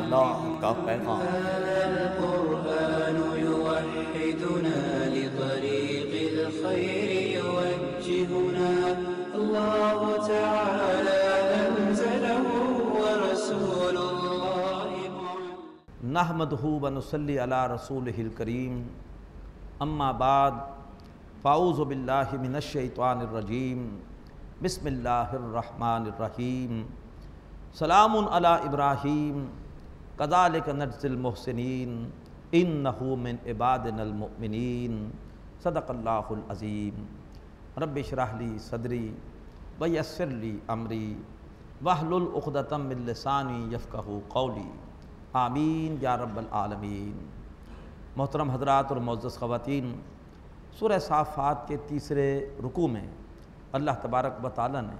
अल्लाह का पैगाम। नहमदुहु व नुसल्ली अला रसूलिहिल करीम, अम्मा बाद, फ़ाऊज़ु बिल्लाहि मिनश शैतानिर रजीम, बिस्मिल्लाहिर रहमानिर रहीम। सलामुन अला इब्राहीम कज़ालिक नज्ज़िल मुहसिनीन इन्नहु मिन इबादिनल मुअमिनीन। सदक़ल्लाहुल अज़ीम। रब्बि इश्रह ली सदरी व यस्सिर ली अमरी वहलुल उक़दतम मिन लिसानी यफ़क़हू क़ौली। आमीन या रब्बल आलमीन। मोहतरम हज़रात और मुअज़्ज़ज़ ख़वातीन, सूरह साफ़ात के तीसरे रुकू में अल्लाह तबारक व तआला ने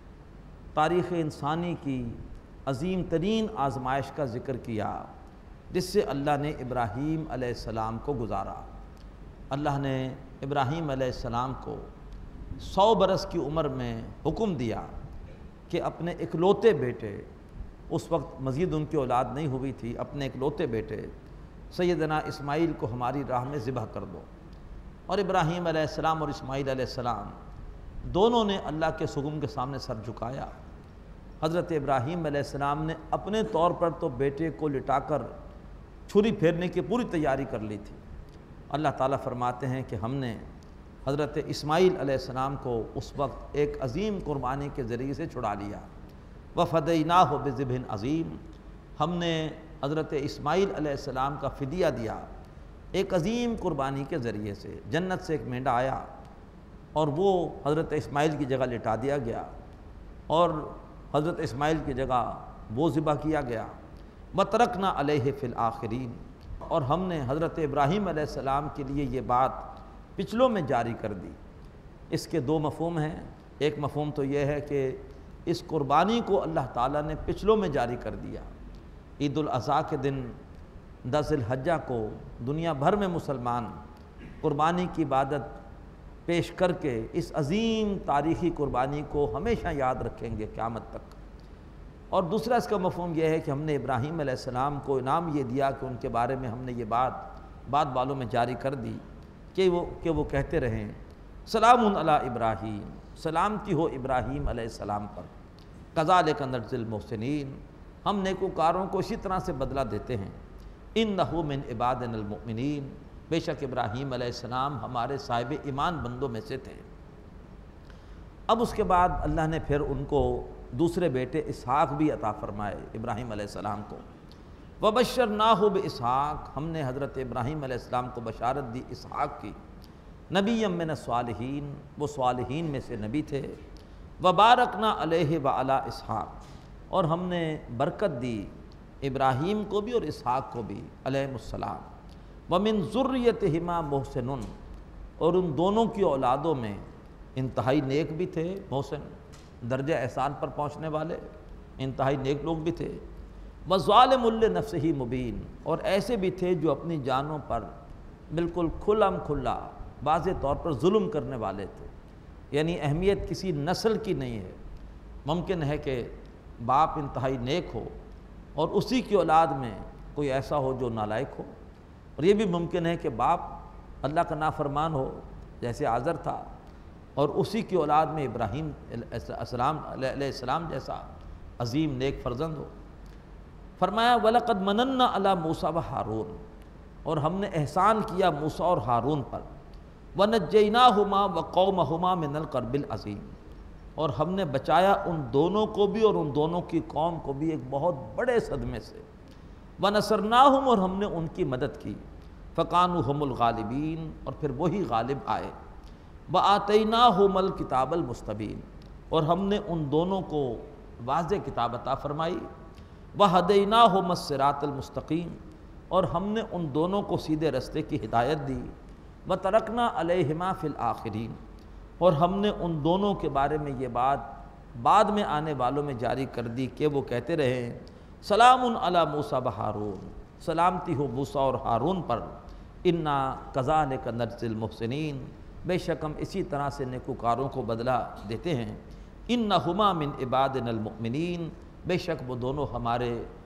तारीख़ इंसानी की अज़ीम तरीन आज़माइश का ज़िक्र किया, जिससे अल्लाह ने इब्राहीम अलैहिस्सलाम को गुज़ारा। अल्लाह ने इब्राहीम अलैहिस्सलाम को 100 बरस की उम्र में हुक्म दिया कि अपने इकलौते बेटे, उस वक्त मज़ीद उनकी औलाद नहीं हुई थी, अपने इकलौते बेटे सैयदना इस्माईल को हमारी राह में ज़िबह कर दो। और इब्राहीम अलैहिस्सलाम और इस्माईल अलैहिस्सलाम दोनों ने अल्लाह के हुक्म के सामने सर झुकाया। हज़रत इब्राहीम अलैहिस्सलाम ने अपने तौर पर तो बेटे को लिटाकर छुरी फेरने की पूरी तैयारी कर ली थी। अल्लाह ताला फरमाते हैं कि हमने हज़रत इस्माईल अलैहिस्सलाम को उस वक्त एक अज़ीम कुर्बानी के ज़रिए से छुड़ा लिया। वफ़दैनाहु बिज़िब्हिन अज़ीम, हमने हज़रत इस्माईल अलैहिस्सलाम का फ़िदिया दिया एक अज़ीम कुर्बानी के ज़रिए से। जन्नत से एक मेंढा आया और वो हज़रत इस्माईल की जगह लिटा दिया गया और हज़रत इस्माईल की जगह वो ज़िबा किया गया। वतरकना अलैहि फ़िल आखिरीन, और हमने हज़रत इब्राहीम अलैहिस्सलाम के लिए ये बात पिछलों में जारी कर दी। इसके दो मफ़हूम हैं। एक मफ़हूम तो ये है कि इस कुर्बानी को अल्लाह ताला ने पिछलों में जारी कर दिया। ईद उल अज़हा के दिन 10 ज़िलहज्जा को दुनिया भर में मुसलमान कुर्बानी की इबादत पेश करके इस अज़ीम तारीख़ी कुर्बानी को हमेशा याद रखेंगे क़यामत तक। और दूसरा इसका मफ़हूम यह है कि हमने इब्राहीम अलैहिस्सलाम को इनाम ये दिया कि उनके बारे में हमने ये बात वालों में जारी कर दी कि वो कहते रहें सलामुन अला इब्राहीम, सलामती हो इब्राहीम अलैहिस्सलाम पर। कज़ालिक नज्ज़िल मुहसिनीन, हम नेकोकारों को इसी तरह से बदला देते हैं। इन्नहु मिन इबादिनल मुअमिनीन, बेशक इब्राहीम अलैहिस्सलाम हमारे साहिब ईमान बंदों में से थे। अब उसके बाद अल्लाह ने फिर उनको दूसरे बेटे इसहाक भी अता फ़रमाए इब्राहीम अलैहिस्सलाम को। वबश्शरनाहु बिइसहाक, हमने हज़रत इब्राहीम अलैहिस्सलाम को बशारत दी इसहाक की। नबिय्यम मिन स्वालिहीन, वो स्वालिहीन में से नबी थे। वबारकना अलैहि व अला इसहाक, और हमने बरकत दी इब्राहीम को भी और इसहाक को भी अलैहिमुस्सलाम। व मिन ज़ुर्रियतिहिमा मुहसिनुन, और उन दोनों की औलादों में इंतहाई नेक भी थे। मोहसिन, दर्जा एहसान पर पहुँचने वाले इंतहाई नेक लोग भी थे। व ज़ालिमुल लिनफ़्सिही मुबीन, और ऐसे भी थे जो अपनी जानों पर बिल्कुल खुल्लम खुल्ला वाज़ेह तौर पर जुल्म करने वाले थे। यानी अहमियत किसी नस्ल की नहीं है। मुमकिन है कि बाप इंतहाई नेक हो और उसी की औलाद में कोई ऐसा हो जो नालायक हो, और ये भी मुमकिन है कि बाप अल्लाह का नाफरमान हो जैसे आज़र था, और उसी की औलाद में इब्राहीम अलैहिस्सलाम जैसा अज़ीम नेक फ़र्जंद हो। फरमाया वलक़द मनन्ना अला मूसा व हारून, और हमने एहसान किया मूसा और हारून पर। वनज्जयनाहुमा व कौमहुमा मिनल कर्बिल अज़ीम, और हमने बचाया उन दोनों को भी और उन दोनों की कौम को भी एक बहुत बड़े सदमे से। वनसरनाहुम, और हमने उनकी मदद की। फ़कानु हुमुल गालिबीन, और फिर वही गालिब आए। व आतैनाहुमुल किताबल मुस्तबीन, और हमने उन दोनों को वाज़ेह किताब अता फ़रमाई। व हदैनाहुमुस सिरातल मुस्तक़ीम, और हमने उन दोनों को सीधे रस्ते की हिदायत दी। व तरकना अलैहिमा फ़िल आखिरीन, और हमने उन दोनों के बारे में ये बात बाद में आने वालों में जारी कर दी कि वो कहते रहे सलामुन अला मूसा व हारून, सलामती हो मूसा और हारून पर। इन्ना कज़ालिक नज्ज़िल मुहसिनीन, बेशक हम इसी तरह से नेकोकारों को बदला देते हैं। इन्नहुमा मिन इबादिनल मुअमिनीन, बेशक वो दोनों हमारे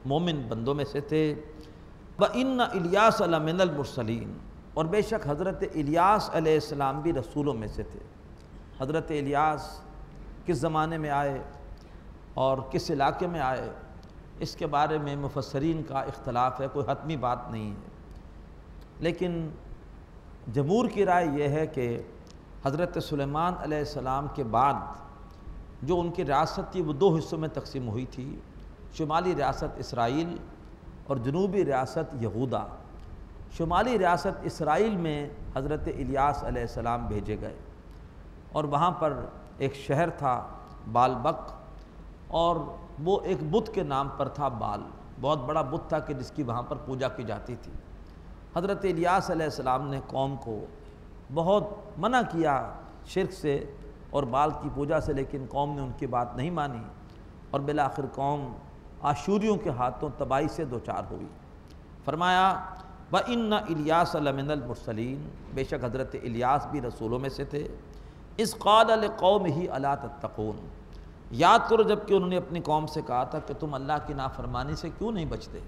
مومن بندوں میں سے تھے۔ وَإِنَّ إِلْيَاسَ لَمِنَ الْمُرْسَلِينَ، اور بے شک حضرت الیاس علیہ السلام بھی رسولوں میں سے تھے۔ حضرت الیاس کس زمانے میں آئے اور کس علاقے میں آئے، اس کے بارے میں مفسرین کا اختلاف ہے، کوئی حتمی بات نہیں ہے، لیکن جمہور کی رائے یہ ہے کہ حضرت سلیمان علیہ السلام کے بعد جو ان کی ریاست تھی وہ دو حصوں میں تقسیم ہوئی تھی، شمالی ریاست اسرائیل اور جنوبی ریاست یہودا۔ شمالی ریاست اسرائیل میں حضرت الیاس علیہ السلام بھیجے گئے، اور وہاں پر ایک شہر تھا بالبک، اور وہ ایک بت کے نام پر تھا بال، بہت بڑا بت تھا کہ جس کی وہاں پر پوجا کی جاتی تھی۔ حضرت الیاس علیہ السلام نے قوم کو بہت منع کیا شرک سے اور بال کی پوجا سے، لیکن قوم نے ان کی بات نہیں مانی، اور بالآخر قوم آشوریوں کے ہاتھوں تباہی سے دوچار ہوئی۔ فرمایا وَإِنَّ إِلْيَاسَ لَمِنَ الْمُرْسَلِينَ، بے شک حضرت الیاس بھی رسولوں میں سے تھے۔ اِذْ قَالَ لِقَوْمِهِ أَلَا تَتَّقُونَ، یاد کرو جب کہ انہوں نے اپنی قوم سے کہا تھا کہ تم اللہ کی نافرمانی سے کیوں نہیں بچتے۔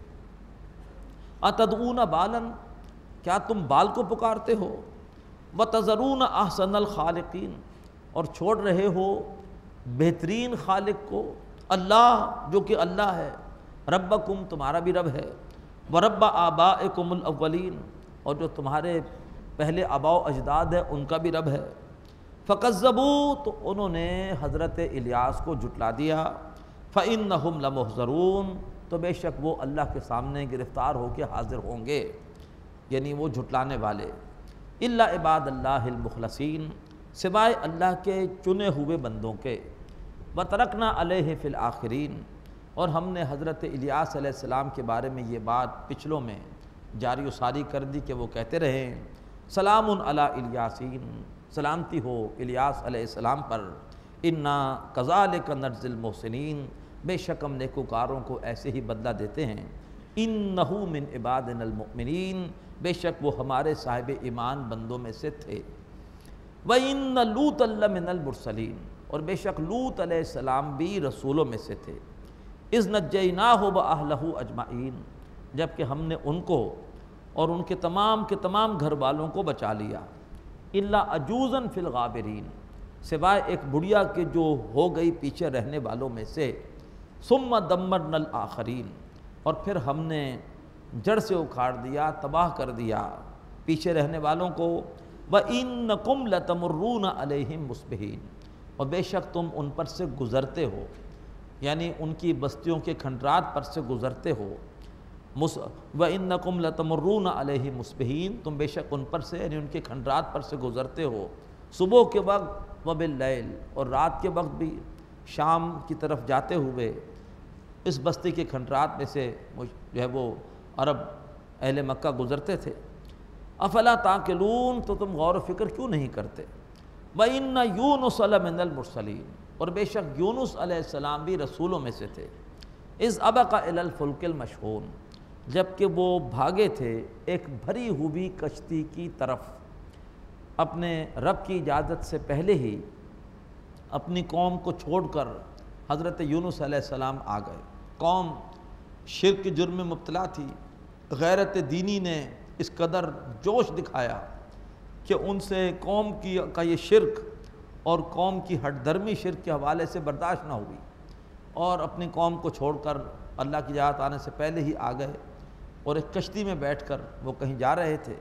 أَتَدْعُونَ بَالًا، کیا تم بال کو پکارتے ہو، وَتَذَرُونَ أَحْسَنَ الْخَالِقِينَ، اور چھوڑ رہے ہو بہترین خالق کو، اللہ جو کہ اللہ ہے، ربکم تمہارا بھی رب ہے، وَرَبَّ آبَائِكُمُ الْأَوَّلِينَ، اور جو تمہارے پہلے آباء و اجداد ہے ان کا بھی رب ہے۔ فَكَذَّبُوا، تو انہوں نے حضرت الیاس کو جھٹلا دیا۔ فَإِنَّهُمْ لَمُحْضَرُونَ، تو بے شک وہ اللہ کے سامنے گرفتار ہو کے حاضر ہوں گے، یعنی وہ جھٹلانے والے۔ إِلَّا عِبَادَ اللَّهِ الْمُخْلَصِينَ، سوائے اللہ کے چنے ہوئے بندوں کے۔ وَتَرَكْنَا عَلَيْهِ فِي الْآخِرِينَ، اور ہم نے حضرت الیاس علیہ السلام کے بارے میں یہ بات پچھلوں میں جاری و ساری کر دی کہ وہ کہتے رہے سلام علی الیاسین، سلامتی ہو الیاس علیہ السلام پر، انا کذالک نجزی المحسنین، بے شک ہم نیکوکاروں کو ایسے ہی بدلہ دیتے ہیں۔ انہ من عبادنا المؤمنین، بے شک وہ ہمارے صاحب ایمان بندوں میں سے تھے۔ وَإِنَّ لُوطًا لَّمِنَ الْمُرْسَلِينَ، اور بے شک لوط علیہ السلام بھی رسولوں میں سے تھے۔ اذ نجیناہ وأہلہ اجمعین، جب کہ ہم نے ان کو اور ان کے تمام گھر والوں کو بچا لیا۔ الا عجوزا فی الغابرین، سوائے ایک بڑھیا کے جو ہو گئی پیچھے رہنے والوں میں سے۔ ثم دمرنا الآخرین، اور پھر ہم نے جڑ سے اکھاڑ دیا، تباہ کر دیا پیچھے رہنے والوں کو۔ وَإِنَّكُمْ لَتَمُرُّونَ عَلَيْهِمْ مُصْبِحِينَ، اور بے شک تم ان پر سے گزرتے ہو، یعنی ان کی بستیوں کے کھنڈرات پر سے گزرتے ہو۔ وَإِنَّكُمْ لَتَمُرُّونَ عَلَيْهِمْ مُصْبِحِينَ، تم بے شک ان پر سے یعنی ان کے کھنڈرات پر سے گزرتے ہو، صبح کے وقت وَبِاللَّيْلِ، اور رات کے وقت بھی شام کی طرف جاتے ہوئے اس بستی کے کھنڈرات میں سے جو ہے وہ عرب اہل مکہ گزرتے تھے۔ افلا تعقلون، تو تم غور و فکر کیوں نہیں کرتے۔ وَإِنَّ يُونُسَ لَمِنَ الْمُرْسَلِينَ، اور بے شک یونس علیہ السلام بھی رسولوں میں سے تھے۔ اذ ابق الی الفلک المشحون، جب کہ وہ بھاگے تھے ایک بھری ہوئی کشتی کی طرف، اپنے رب کی اجازت سے پہلے ہی اپنی قوم کو چھوڑ کر حضرت یونس علیہ السلام آ گئے۔ قوم شرک کے جرم میں مبتلا تھی، غیرت دینی نے اس قدر جوش دکھایا کہ ان سے قوم کا یہ شرک اور قوم کی ہٹ درمی شرک کے حوالے سے برداشت نہ ہوئی، اور اپنی قوم کو چھوڑ کر اللہ کی اجازت آنے سے پہلے ہی آ گئے، اور ایک کشتی میں بیٹھ کر وہ کہیں جا رہے تھے۔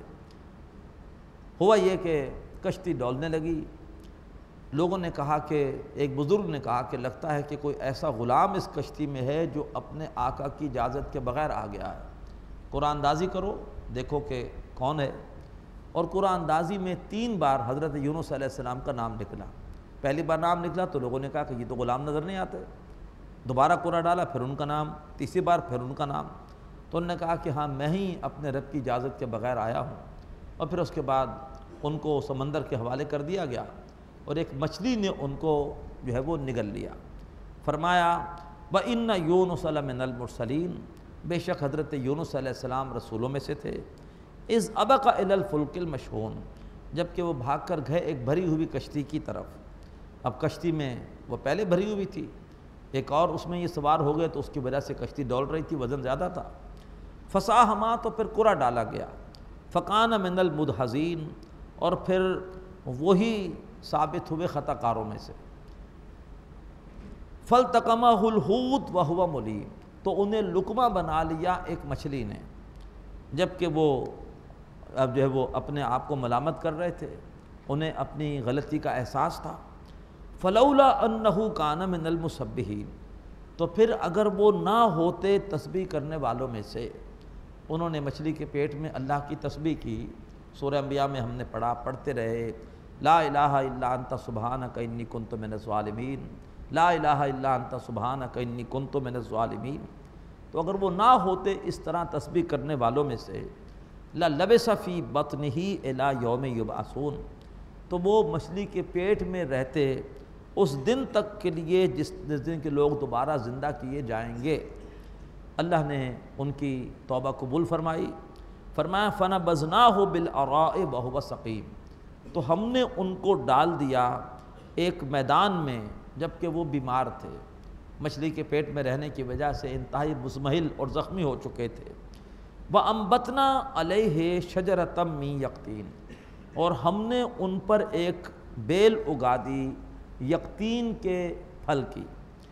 ہوا یہ کہ کشتی ڈولنے لگی۔ لوگوں نے کہا کہ ایک بزرگ نے کہا کہ لگتا ہے کہ کوئی ایسا غلام اس کشتی میں ہے جو اپنے آقا کی اجازت کے بغیر آ گیا ہے، قرآن اندازی کرو دیکھو کہ کون ہے۔ اور قرآن اندازی میں 3 بار حضرت یونس علیہ السلام کا نام نکلا۔ پہلی بار نام نکلا تو لوگوں نے کہا کہ یہ تو غلام نظر نہیں آتے، دوبارہ قرآن ڈالا پھر ان کا نام، تیسری بار پھر ان کا نام، تو انہوں نے کہا کہ ہاں میں ہی اپنے رب کی اجازت کے بغیر آیا ہوں۔ اور پھر اس کے بعد ان کو سمندر کے حوالے کر دیا گیا، اور ایک مچھلی نے ان کو جو ہے وہ نگل لیا۔ فرمایا وَإِنَّ يُونُسَ لَمِنَ الْمُرْسَلِينَ، بے شک حضرت یونس علیہ السلام رسولوں میں سے تھے۔ اذ ابق الی الفلک المشحون، جب کہ وہ بھاگ کر گئے ایک بھری ہوئی کشتی کی طرف۔ اب کشتی میں وہ پہلے بھری ہوئی تھی، ایک اور اس میں یہ سوار ہو گئے تو اس کی وجہ سے کشتی ڈول رہی تھی، وزن زیادہ تھا۔ فساہما، تو پھر قرعہ ڈالا گیا، فکان من المدحضین، اور پھر وہی ثابت ہوئے خطا کاروں میں سے۔ فالتقمہ الحوت وہو ملیم، تو انہیں لقمہ بنا لیا ایک مچھلی نے، جبکہ وہ اب جو ہے وہ اپنے آپ کو ملامت کر رہے تھے، انہیں اپنی غلطی کا احساس تھا۔ فلولا انہ کان من المسبحین، تو پھر اگر وہ نہ ہوتے تسبیح کرنے والوں میں سے، انہوں نے مچھلی کے پیٹ میں اللہ کی تسبیح کی۔ سورہ انبیاء میں ہم نے پڑھتے رہے، لا الہ الا انت سبحانک انی کنت من الظالمین، لا الہ الا انت سبحانک انی کنت من الظالمین۔ تو اگر وہ نہ ہوتے اس طرح تسبیح کرنے والوں میں سے، لَلَبِثَ فِی بَطْنِهِ إِلَىٰ یَوْمِ یُبْعَثُونَ، تو وہ مچھلی کے پیٹ میں رہتے اس دن تک کے لیے جس دن کے لوگ دوبارہ زندہ کیے جائیں گے۔ اللہ نے ان کی توبہ قبول فرمائی، فرمایا فَنَبَذْنَاهُ بِالْعَرَاءِ وَهُوَ سَقِيمٌ، تو ہم نے ان کو ڈال دیا ایک میدان میں جبکہ وہ بیمار تھے، مچھلی کے پیٹ میں رہنے کی وجہ سے انتہائی مزمحل اور زخمی ہو چکے تھے۔ وَأَنبَتْنَا عَلَيْهِ شَجَرَةً مِّن یقطین، اور ہم نے ان پر ایک بیل اگا دی یقطین کے پھل کی۔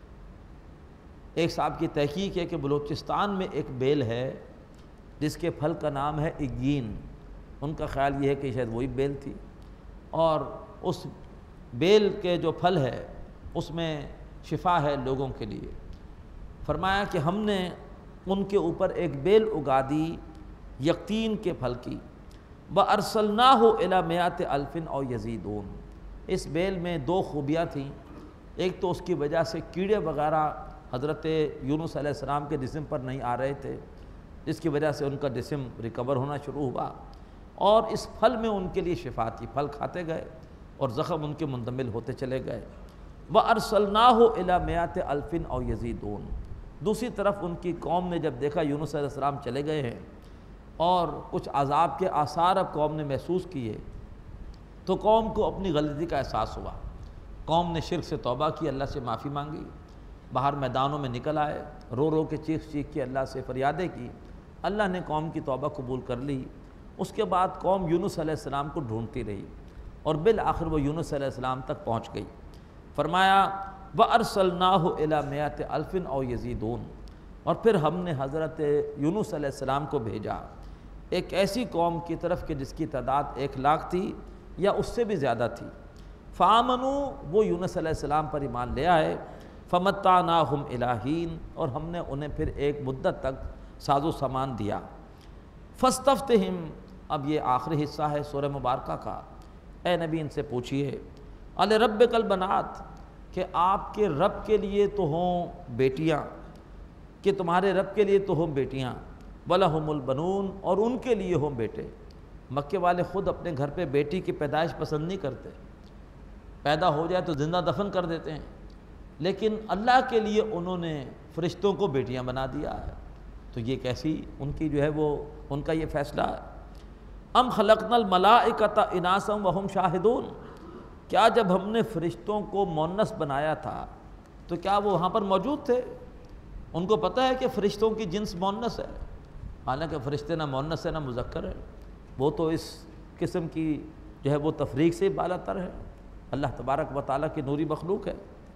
ایک صاحب کی تحقیق ہے کہ بلوچستان میں ایک بیل ہے جس کے پھل کا نام ہے اگین، ان کا خیال یہ ہے کہ شاید وہی بیل تھی، اور اس بیل کے جو پھل ہے اس میں شفا ہے لوگوں کے لیے۔ فرمایا کہ ہم نے ان کے اوپر ایک بیل اگا دی یقطین کے پھل کی۔ وَأَرْسَلْنَاهُ إِلَىٰ مِائَةِ أَلْفٍ أَوْ يَزِيدُونَ، اس بیل میں دو خوبیاں تھیں، ایک تو اس کی وجہ سے کیڑے وغیرہ حضرت یونس علیہ السلام کے جسم پر نہیں آ رہے تھے، جس کی وجہ سے ان کا جسم ریکور ہونا شروع ہوا، اور اس پھل میں ان کے لیے شفا تھی، پھل کھاتے گئے اور زخم ان کے مندمل ہوتے چلے گئے۔ وَأَرْسَلْنَاهُ إِلَىٰ مِائَةِ أَلْفٍ أَوْ يَزِيدُونَ، دوسری طرف ان کی قوم نے جب دیکھا یونس علیہ السلام چلے گئے ہیں اور کچھ عذاب کے آثار اب قوم نے محسوس کیے، تو قوم کو اپنی غلطی کا احساس ہوا، قوم نے شرک سے توبہ کی، اللہ سے معافی مانگی، باہر میدانوں میں نکل آئے، رو رو کے چیخ کے اللہ سے فریادیں کی، اللہ نے قوم کی توبہ قبول کر لی۔ اس کے بعد قوم یونس علیہ السلام کو ڈھونڈتی رہی اور بالآخر وہ یونس علیہ السلام تک پہنچ گئی۔ فرمایا وَأَرْسَلْنَاهُ إِلَىٰ مِائَةِ أَلْفٍ أَوْ يَزِيدُونَ، اور پھر ہم نے حضرت یونس علیہ السلام کو بھیجا ایک ایسی قوم کی طرف کہ جس کی تعداد 1,00,000 تھی یا اس سے بھی زیادہ تھی۔ فَآمَنُوا، وہ یونس علیہ السلام پر ایمان لے آئے۔ فَمَتَّعْنَاهُمْ إِلَىٰ حِینٍ، اور ہم نے انہیں پھر ایک مدت تک ساز و سامان دیا۔ فَاسْتَفْتِهِمْ، اب یہ آخری حصہ ہے سورہ مبارکہ کا، اے نبی ان سے پوچھئے أَلِرَبِّكَ الْبَنَاتُ، کہ آپ کے رب کے لیے تو ہوں بیٹیاں، کہ تمہارے رب کے لیے تو ہوں بیٹیاں، وَلَهُمُ الْبَنُونَ، اور ان کے لیے ہوں بیٹے۔ مکے والے خود اپنے گھر پہ بیٹی کی پیدائش پسند نہیں کرتے، پیدا ہو جائے تو زندہ دفن کر دیتے ہیں، لیکن اللہ کے لیے انہوں نے فرشتوں کو بیٹیاں بنا دیا ہے، تو یہ کیسی ان کی جو ہے وہ ان کا یہ فیصلہ ہے۔ ام خلقنا الملائکۃ اناسا وہم شاہدون، کیا جب ہم نے فرشتوں کو مونس بنایا تھا تو کیا وہ وہاں پر موجود تھے؟ ان کو پتہ ہے کہ فرشتوں کی جنس مونس ہے، حالانکہ فرشتے نہ مونس ہے نہ مذکر ہے، وہ تو اس قسم کی جو ہے وہ تفریق سے بالا تر ہے، اللہ تبارک و تعالیٰ کی نوری مخلوق ہے۔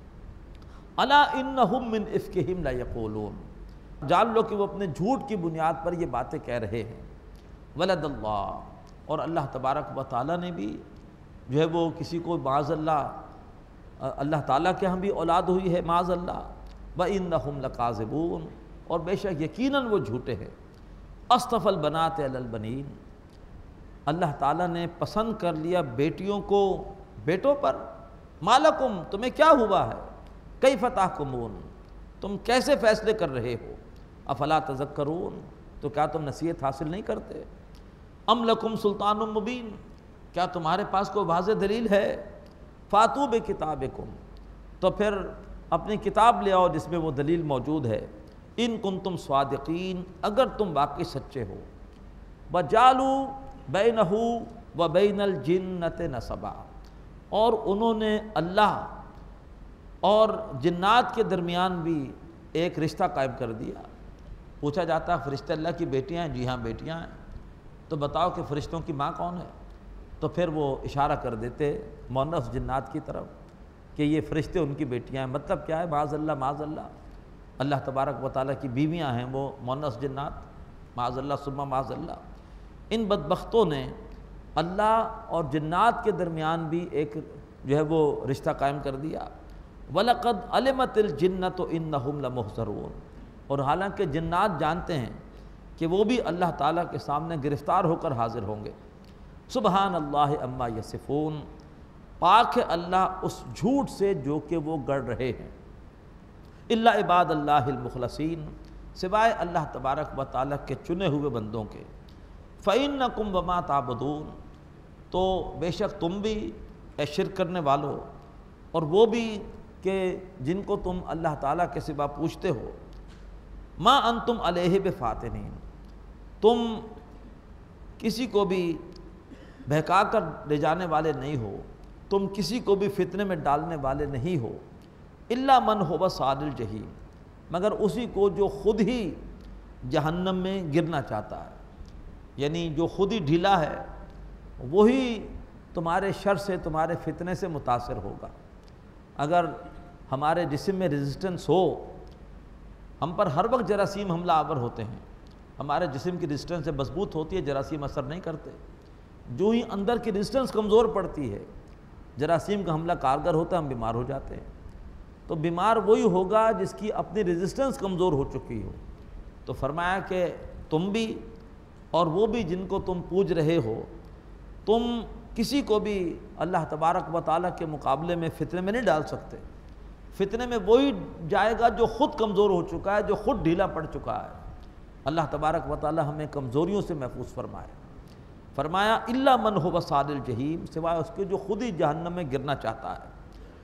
الا انہم من افکہم لیقولون، جان لو کہ وہ اپنے جھوٹ کی بنیاد پر یہ باتیں کہہ رہے ہیں۔ ولد اللہ، اور اللہ تبارک و تعالیٰ نے بھی جو ہے وہ کسی کو معاذ اللہ تعالیٰ کے ہم بھی اولاد ہوئی ہے معاذ اللہ۔ وَإِنَّهُمْ لَكَاذِبُونَ، اور بے شک یقیناً وہ جھوٹے ہیں۔ اصطفى البنات علی البنین، اللہ تعالیٰ نے پسند کر لیا بیٹیوں کو بیٹوں پر۔ مالکم، تمہیں کیا ہوا ہے؟ کیف تحکمون، تم کیسے فیصلے کر رہے ہو؟ افلا تذکرون، تو کیا تم نصیحت حاصل نہیں کرتے؟ ام لکم سلطان مبین، کیا تمہارے پاس کوئی واضح دلیل ہے؟ فاتو بکتابکم، تو پھر اپنی کتاب لے آؤ جس میں وہ دلیل موجود ہے۔ ان کنتم صادقین، اگر تم واقعی سچے ہو۔ وجعلوا بینہ وبین الجنۃ نسبا، اور انہوں نے اللہ اور جنات کے درمیان بھی ایک رشتہ قائم کر دیا۔ پوچھا جاتا فرشتے اللہ کی بیٹیاں ہیں؟ جی ہاں بیٹیاں ہیں۔ تو بتاؤ کہ فرشتوں کی ماں کون ہے؟ تو پھر وہ اشارہ کر دیتے مؤنث جنات کی طرف کہ یہ فرشتے ان کی بیٹیاں ہیں۔ مطلب کیا ہے؟ معاذ اللہ معاذ اللہ، اللہ تبارک و تعالیٰ کی بیویاں ہیں وہ مؤنث جنات، معاذ اللہ ثم معاذ اللہ۔ ان بدبختوں نے اللہ اور جنات کے درمیان بھی ایک جو ہے وہ رشتہ قائم کر دیا۔ وَلَقَدْ عَلِمَتِ الْجِنَّةُ إِنَّهُمْ لَمُحْضَرُونَ، اور حالانکہ جنات جانتے ہیں کہ وہ بھی اللہ تعالیٰ کے سامنے گرفتار ہو کر حاضر ہوں گے۔ سبحان اللہ عما یصفون، پاک ہے اللہ اس جھوٹ سے جو کہ وہ گڑ رہے ہیں۔ الا عباد اللہ المخلصین، سوائے اللہ تبارک و تعالیٰ کے چنے ہوئے بندوں کے۔ فَإِنَّكُمْ وَمَا تَعْبُدُونَ، تو بے شک تم بھی اے شرک کرنے والو اور وہ بھی کہ جن کو تم اللہ تعالیٰ کے سوا پوچھتے ہو، ما انتم علیہ بفاتنین، تم کسی کو بھی بہکا کر لے جانے والے نہیں ہو، تم کسی کو بھی فتنے میں ڈالنے والے نہیں ہو۔ الا من هو صال الجحیم، مگر اسی کو جو خود ہی جہنم میں گرنا چاہتا ہے، یعنی جو خود ہی ڈھیلا ہے وہی تمہارے شر سے تمہارے فتنے سے متاثر ہوگا۔ اگر ہمارے جسم میں ریزسٹنس ہو، ہم پر ہر وقت جراثیم حملہ آور ہوتے ہیں، ہمارے جسم کی ریزسٹنس سے مضبوط ہوتی ہے، جراثیم اثر نہیں کرتے۔ جو ہی اندر کی ریزسٹنس کمزور پڑتی ہے، جراثیم کا حملہ کارگر ہوتا ہے، ہم بیمار ہو جاتے ہیں۔ تو بیمار وہی ہوگا جس کی اپنی ریزسٹنس کمزور ہو چکی ہو۔ تو فرمایا کہ تم بھی اور وہ بھی جن کو تم پوج رہے ہو، تم کسی کو بھی اللہ تبارک و تعالیٰ کے مقابلے میں فتنے میں نہیں ڈال سکتے۔ فتنے میں وہی جائے گا جو خود کمزور ہو چکا ہے، جو خود ڈھیلا پڑ چکا ہے۔ اللہ تبارک و تعالیٰ ہمیں کمزوریوں سے محفوظ فرمائے۔ فرمایا الا من هو صال الجحیم، سوائے اس کے جو خود ہی جہنم میں گرنا چاہتا ہے۔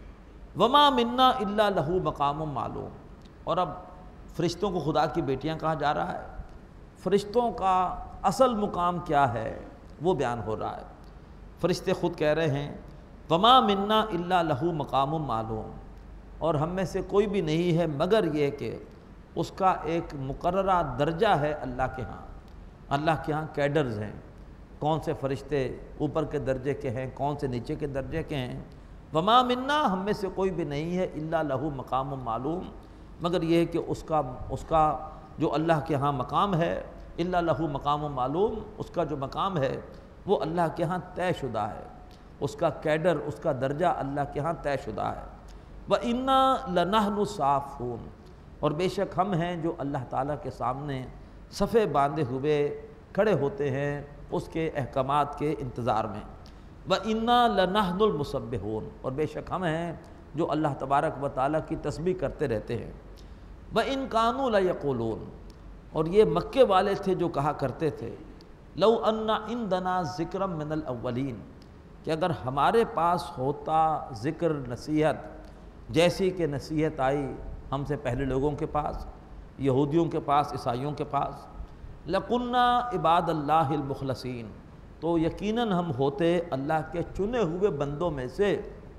وما منا الا له مقام معلوم، اور اب فرشتوں کو خدا کی بیٹیاں کہا جا رہا ہے۔ فرشتوں کا اصل مقام کیا ہے وہ بیان ہو رہا ہے۔ فرشتے خود کہہ رہے ہیں وما منا الا له مقام معلوم، اور ہم میں سے کوئی بھی نہیں ہے مگر یہ کہ اس کا ایک مقررہ درجہ ہے اللہ کے ہاں۔ اللہ کے ہاں کیڈرز ہیں، کون سے فرشتے اوپر کے درجے کے ہیں، کون سے نیچے کے درجے کے ہیں۔ وما منا، ہم میں سے کوئی بھی نہیں ہے الا له مقام معلوم، مگر یہ ہے کہ اس کا جو اللہ کے ہاں مقام ہے، الا له مقام معلوم، اس کا جو مقام ہے وہ اللہ کے ہاں طے شدہ ہے، اس کا کیڈر، اس کا درجہ اللہ کے ہاں طے شدہ ہے۔ وَإِنَّا لَنَحْنُ الصَّافُونَ، اور بے شک ہم ہیں جو اللہ تعالیٰ کے سامنے صفے باندھے ہوئے کھڑے ہوتے ہیں اس کے احکامات کے انتظار میں۔ وَإِنَّا لَنَحْنُ الْمُسَبِّحُونَ، اور بے شک ہم ہیں جو اللہ تبارک و تعالیٰ کی تسبیح کرتے رہتے ہیں۔ وَإِن كَانُوا لَيَقُولُونَ، اور یہ مکے والے تھے جو کہا کرتے تھے لو ان عندنا ذکرا من الاولین، کہ اگر ہمارے پاس ہوتا ذکر نصیحت جیسی کہ نصیحت آئی ہم سے پہلے لوگوں کے پاس، یہودیوں کے پاس، عیسائیوں کے پاس، لَقُلْنَا عِبَادَ اللَّهِ الْمُخْلَصِينَ، تو یقیناً ہم ہوتے اللہ کے چنے ہوئے بندوں میں سے۔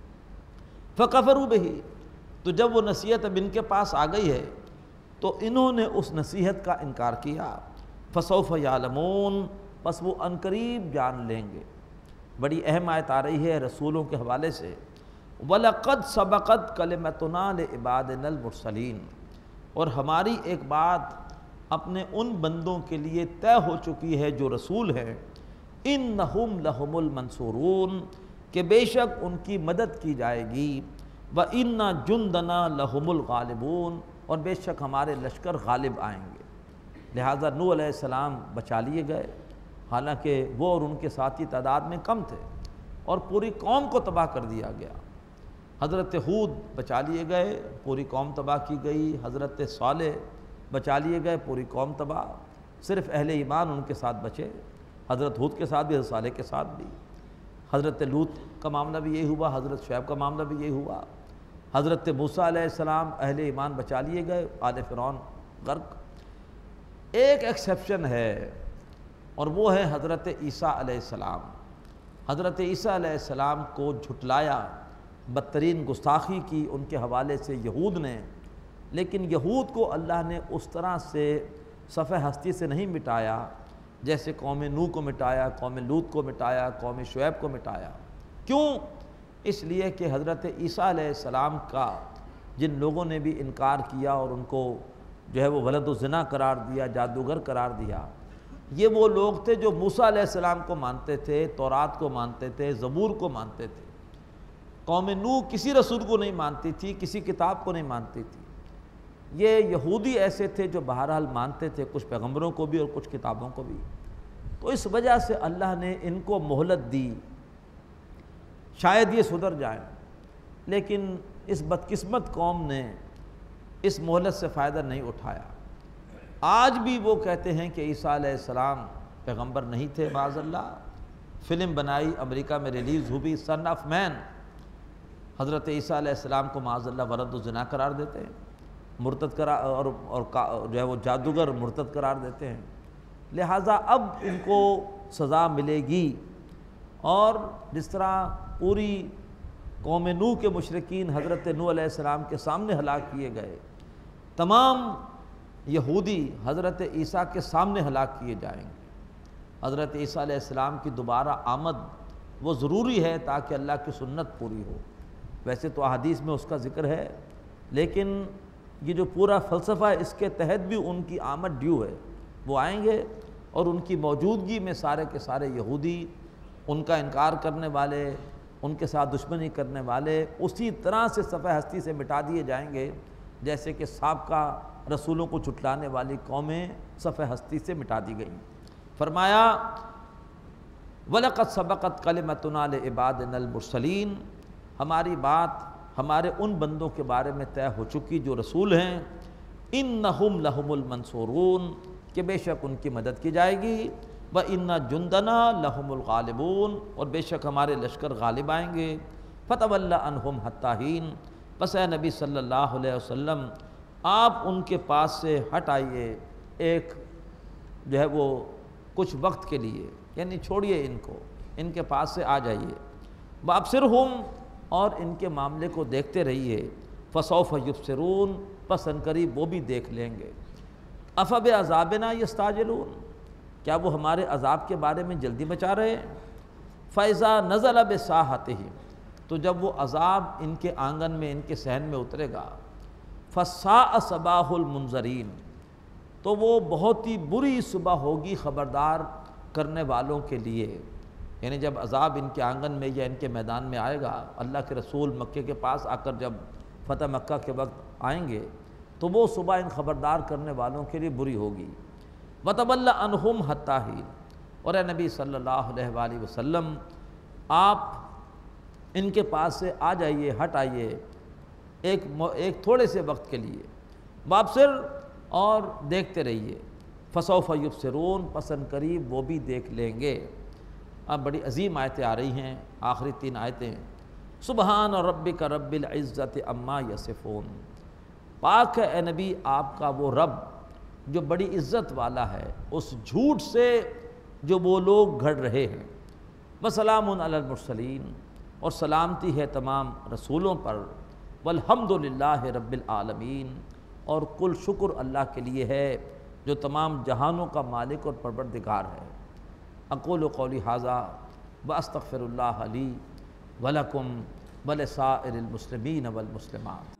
فَكَفَرُوا بِهِ، تو جب وہ نصیحت اب ان کے پاس آ گئی ہے تو انہوں نے اس نصیحت کا انکار کیا۔ فَسَوْفَ يَعْلَمُونَ، پس وہ عنقریب جان لیں گے۔ بڑی اہم آیت آ رہی ہے رسولوں کے حوالے سے، وَلَقَدْ سَبَقَتْ كَلِمَتُنَا لِعِبَادِنَا الْمُرْسَلِينَ، اور ہماری ایک بات اپنے ان بندوں کے لیے طے ہو چکی ہے جو رسول ہیں، اِنَّهُمْ لَهُمُ الْمَنْصُورُونَ، کہ بے شک ان کی مدد کی جائے گی۔ وَإِنَّ جُنْدَنَا لَهُمُ الْغَالِبُونَ، اور بے شک ہمارے لشکر غالب آئیں گے۔ لہٰذا نوح علیہ السلام بچا لیے گئے، حالانکہ وہ اور ان کے ساتھی تعداد میں کم تھے، اور پوری قوم کو تباہ کر دیا گیا۔ حضرت ہود بچا لیے گئے، پوری قوم تباہ کی گئی۔ حضرت صالح بچا لیے گئے، پوری قوم تباہ، صرف اہل ایمان ان کے ساتھ بچے۔ حضرت ہود کے ساتھ بھی، حضرت صالح کے ساتھ بھی۔ حضرت لوط کا معاملہ بھی یہی ہوا، حضرت شعیب کا معاملہ بھی یہی ہوا۔ حضرت موسیٰ علیہ السلام اہل ایمان بچا لیے گئے، آل فرعون غرق۔ ایک ایکسیپشن ہے اور وہ ہے حضرت عیسیٰ علیہ السلام۔ حضرت عیسیٰ علیہ السلام کو جھٹلایا بدترین گستاخی کی ان کے حوالے سے یہود نے، لیکن یہود کو اللہ نے اس طرح سے صفحہ ہستی سے نہیں مٹایا جیسے قوم نوح کو مٹایا، قوم لوط کو مٹایا، قوم شعیب کو مٹایا۔ کیوں؟ اس لیے کہ حضرت عیسیٰ علیہ السلام کا جن لوگوں نے بھی انکار کیا اور ان کو جو ہے وہ ولد الزنا قرار دیا، جادوگر قرار دیا، یہ وہ لوگ تھے جو موسیٰ علیہ السلام کو مانتے تھے، تورات کو مانتے تھے، زبور کو مانتے تھے۔ قوم نوح کسی رسول کو نہیں مانتی تھی، کسی کتاب کو نہیں مانتی تھی۔ یہ یہودی ایسے تھے جو بہرحال مانتے تھے کچھ پیغمبروں کو بھی اور کچھ کتابوں کو بھی۔ تو اس وجہ سے اللہ نے ان کو مہلت دی، شاید یہ سدھر جائیں، لیکن اس بدقسمت قوم نے اس مہلت سے فائدہ نہیں اٹھایا۔ آج بھی وہ کہتے ہیں کہ عیسیٰ علیہ السلام پیغمبر نہیں تھے، معاذ اللہ۔ فلم بنائی، امریکہ میں ریلیز ہوئی، سن آف مین، حضرت عیسیٰ علیہ السلام کو معاذ اللہ ولد الزنا قرار دیتے ہیں، مرتد قرار اور جو ہے وہ جادوگر مرتد قرار دیتے ہیں۔ لہٰذا اب ان کو سزا ملے گی، اور جس طرح پوری قوم نوح کے مشرکین حضرت نوح علیہ السلام کے سامنے ہلاک کیے گئے، تمام یہودی حضرت عیسیٰ کے سامنے ہلاک کیے جائیں گے۔ حضرت عیسیٰ علیہ السلام کی دوبارہ آمد وہ ضروری ہے تاکہ اللہ کی سنت پوری ہو۔ ویسے تو احادیث میں اس کا ذکر ہے، لیکن یہ جو پورا فلسفہ ہے اس کے تحت بھی ان کی آمد ڈیو ہے۔ وہ آئیں گے اور ان کی موجودگی میں سارے کے سارے یہودی، ان کا انکار کرنے والے، ان کے ساتھ دشمنی کرنے والے اسی طرح سے صفحہ ہستی سے مٹا دیے جائیں گے جیسے کہ سابقہ رسولوں کو جھٹلانے والی قومیں صفحہ ہستی سے مٹا دی گئیں۔ فرمایا وَلَقَدْ سَبَقَتْ كَلِمَتُنَا لِعِبَادِنَا الْمُرْسَلِينَ، ہماری بات ہمارے ان بندوں کے بارے میں طے ہو چکی جو رسول ہیں، اِنَّهُمْ لَهُمُ الْمَنْصُورُونَ، کہ بے شک ان کی مدد کی جائے گی، وَإِنَّ جُنْدَنَا لَهُمُ الْغَالِبُونَ، اور بے شک ہمارے لشکر غالب آئیں گے۔ فَتَوَلَّ عَنْهُمْ حَتَّىٰ حِينٍ، بس اے نبی صلی اللہ علیہ وسلم آپ ان کے پاس سے ہٹ آئیے ایک جو ہے وہ کچھ وقت کے لیے، یعنی چھوڑیے ان کو، ان کے پاس سے آ جائیے۔ وَأَبْصِرْهُمْ، اور ان کے معاملے کو دیکھتے رہیے۔ فَسَوْفَ يُبْصِرُونَ، پس عنقریب وہ بھی دیکھ لیں گے۔ أَفَبِعَذَابِنَا يَسْتَعْجِلُونَ، کیا وہ ہمارے عذاب کے بارے میں جلدی مچا رہے ہیں؟ فَإِذَا نَزَلَ بِسَاحَتِهِمْ، تو جب وہ عذاب ان کے آنگن میں، ان کے صحن میں اترے گا، فَسَاءَ صَبَاحُ الْمُنذَرِينَ، تو وہ بہت ہی بری صبح ہوگی خبردار کرنے والوں کے لیے۔ یعنی جب عذاب ان کے آنگن میں یا ان کے میدان میں آئے گا، اللہ کے رسول مکے کے پاس آ کر جب فتح مکہ کے وقت آئیں گے تو وہ صبح ان خبردار کرنے والوں کے لیے بری ہوگی۔ وَتَوَلَّ عَنْهُمْ حَتَّىٰ حِينٍ، اور اے نبی صلی اللہ علیہ وآلہ وسلم آپ ان کے پاس سے آ جائیے، ہٹ آئیے ایک تھوڑے سے وقت کے لیے۔ وابصر، اور دیکھتے رہیے۔ فَسَوْفَ يُبْصِرُونَ، پس عنقریب وہ بھی دیکھ لیں گے۔ اب بڑی عظیم آیتیں آ رہی ہیں، آخری 3 آیتیں۔ سبحان ربک رب العزت عما یصفون، پاک ہے اے نبی آپ کا وہ رب جو بڑی عزت والا ہے اس جھوٹ سے جو وہ لوگ گھڑ رہے ہیں۔ وسلام علی المرسلین، اور سلامتی ہے تمام رسولوں پر۔ والحمد للہ رب العالمین، اور کل شکر اللہ کے لیے ہے جو تمام جہانوں کا مالک اور پروردگار ہے۔ اقول قولی ھذا واستغفر اللہ لی ولکم ولسائر المسلمین والمسلمات۔